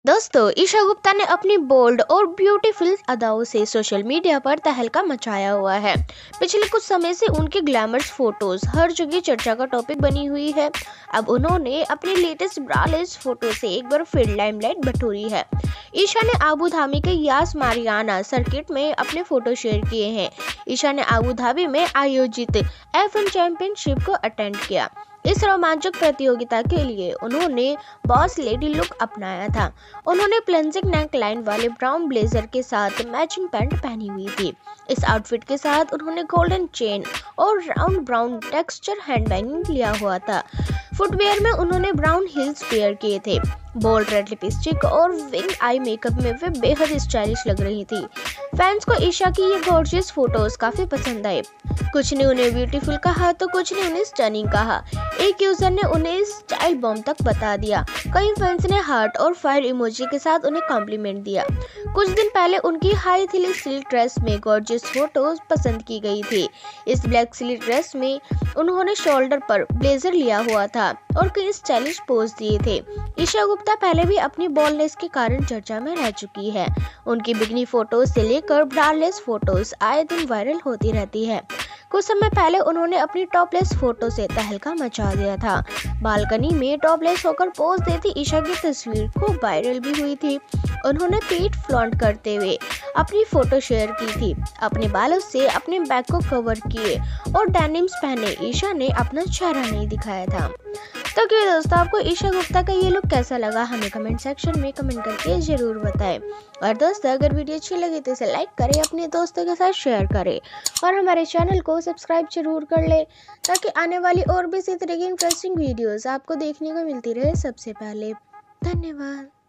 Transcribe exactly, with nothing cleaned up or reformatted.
दोस्तों, ईशा गुप्ता ने अपनी बोल्ड और ब्यूटीफुल अदाओं से सोशल मीडिया पर तहलका मचाया हुआ है। पिछले कुछ समय से उनकी ग्लैमरस फोटोज हर जगह चर्चा का टॉपिक बनी हुई है। अब उन्होंने अपनी लेटेस्ट ब्रालेस फोटो से एक बार फिर लाइमलाइट बटोरी है। ईशा ने आबू धाबी के यास मारियाना सर्किट में अपने फोटो शेयर किए हैं। ईशा ने आबू धाबी में आयोजित एफ वन चैंपियनशिप को अटेंड किया। इस रोमांचक प्रतियोगिता के लिए उन्होंने बॉस लेडी लुक अपनाया था। उन्होंने प्लंजिंग नेक लाइन वाले ब्राउन ब्लेजर के साथ मैचिंग पैंट पहनी हुई थी। इस आउटफिट के साथ उन्होंने गोल्डन चेन और राउंड ब्राउन टेक्सचर हैंडबैग लिया हुआ था। फुटवेयर में उन्होंने ब्राउन हील्स वेयर किए थे। बोल्ड रेड लिपस्टिक और विंग आई मेकअप में वे बेहद स्टाइलिश लग रही थी। फैंस को ईशा की ये गॉर्जियस फोटोज काफी पसंद आए। कुछ ने उन्हें ब्यूटीफुल कहा तो कुछ ने उन्हें स्टनिंग कहा। एक यूजर ने उन्हें स्टाइल बॉम्ब तक बता दिया। कई फैंस ने हार्ट और फायर इमोजी के साथ उन्हें कॉम्प्लीमेंट दिया। कुछ दिन पहले उनकी हाई हिल सिल्क ड्रेस में गॉर्जियस फोटोज पसंद की गई थी। इस ब्लैक सिल्क ड्रेस में उन्होंने शोल्डर पर ब्लेजर लिया हुआ था और कई स्टाइलिश पोज दिए थे। ईशा गुप्ता पहले भी अपनी बॉलनेस के कारण चर्चा में रह चुकी है। उनकी बिकनी फोटोज से लेकर ब्रालेस फोटोज आए दिन वायरल होती रहती है। कुछ समय पहले उन्होंने अपनी टॉपलेस फोटो से तहलका मचा दिया था। बालकनी में टॉपलेस होकर पोज देती ईशा की तस्वीर खूब वायरल भी हुई थी। उन्होंने पीठ फ्लॉन्ट करते हुए अपनी फोटो शेयर की थी। अपने बालों से अपने बैक को कवर किए और डेनिम्स पहने ईशा ने अपना चेहरा नहीं दिखाया था। तो क्या दोस्तों, आपको ईशा गुप्ता का ये लुक कैसा लगा हमें कमेंट सेक्शन में कमेंट करके जरूर बताएं। और दोस्तों, अगर वीडियो अच्छी लगी तो इसे लाइक करें, अपने दोस्तों के साथ शेयर करें और हमारे चैनल को सब्सक्राइब जरूर कर लें ताकि आने वाली और भी इसी तरह की इंटरेस्टिंग वीडियोस आपको देखने को मिलती रहे सबसे पहले। धन्यवाद।